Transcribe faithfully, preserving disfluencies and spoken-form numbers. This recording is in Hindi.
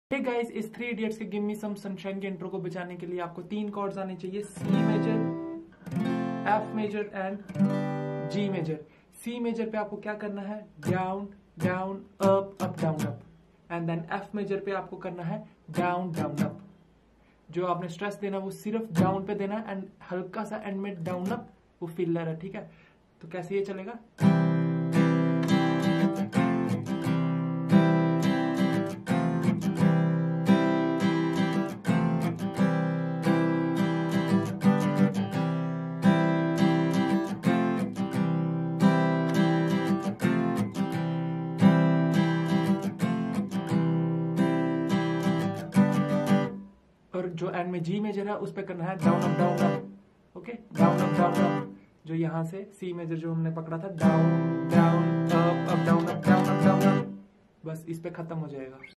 हे गाइस, इस थ्री इडियट्स के गिव मी सम सनशाइन के इंट्रो को बचाने के लिए आपको तीन कॉर्ड्स आने चाहिए, C major, F major and G major. C major पे आपको क्या करना है, down down up up down up, and then F major पे आपको करना है डाउन डाउन अप। जो आपने स्ट्रेस देना वो सिर्फ डाउन पे देना है एंड हल्का सा एंड में डाउन अप वो फिलर है, ठीक है। तो कैसे ये चलेगा, और जो एंड में जी मेजर है उस पे करना है down up down up. Okay, down up down up. जो यहाँ से सी मेजर जो हमने पकड़ा था, down down up up down up down up down up, बस इस पे खत्म हो जाएगा।